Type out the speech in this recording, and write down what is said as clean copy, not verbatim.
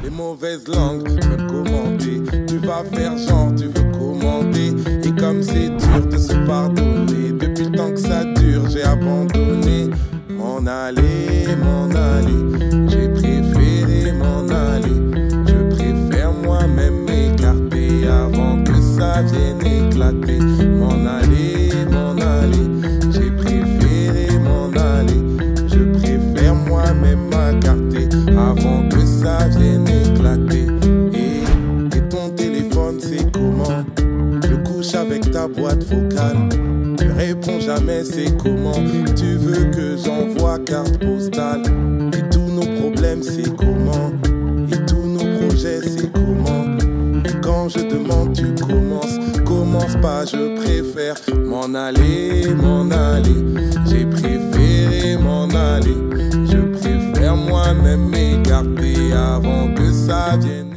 Les mauvaises langues veulent commenter. Tu vas faire genre, tu veux commander. Et comme c'est dur de se pardonner, depuis le temps que ça dure, j'ai abandonné. M'en aller, j'ai préféré m'en aller. Je préfère moi-même m'écarter avant que ça vienne éclater. M'en aller, j'ai préféré m'en aller. Je préfère moi-même m'écarter avant que ça vienne éclater. Et ton téléphone c'est comment? Je couche avec ta boîte vocale. Tu réponds jamais, c'est comment? Tu veux que j'envoie carte postale? Et tous nos problèmes, c'est comment? Et tous nos projets, c'est comment? Et quand je demande, tu commences. Commence pas, je préfère m'en aller. J'ai préféré m'en aller. Je préfère moi-même m'écarter avant que ça vienne.